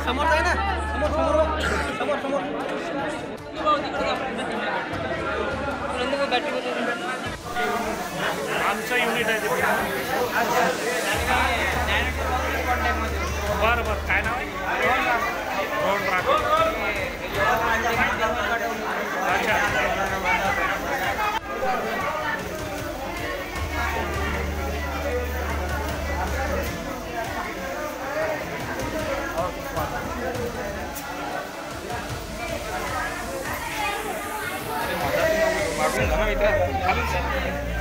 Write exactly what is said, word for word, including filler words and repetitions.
समोर जाय ना समोर समोर समोर आमचं युनिट आहे बरं बरं काय नाव आहे रोहन राठोड अच्छा घरा मित्र